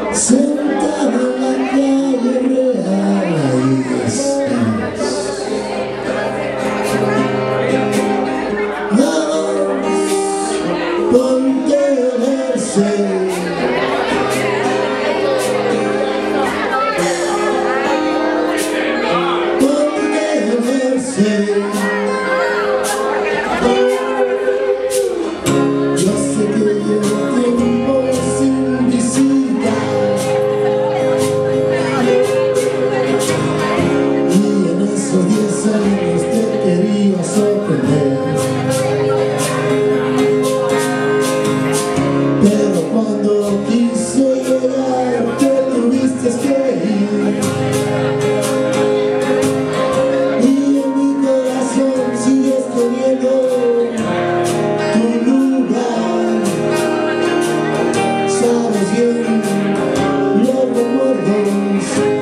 Sentado en la calle real, ahí estás. Vamos, ponte el jersey. Ponte el jersey. Yo sé que llevo tiempo sin visita, y en esos 10 años te quería sorprender, pero cuando quise llegar te tuviste que ir, y en mi corazón sigues teniendo tu lugar. Sabes bien los recuerdos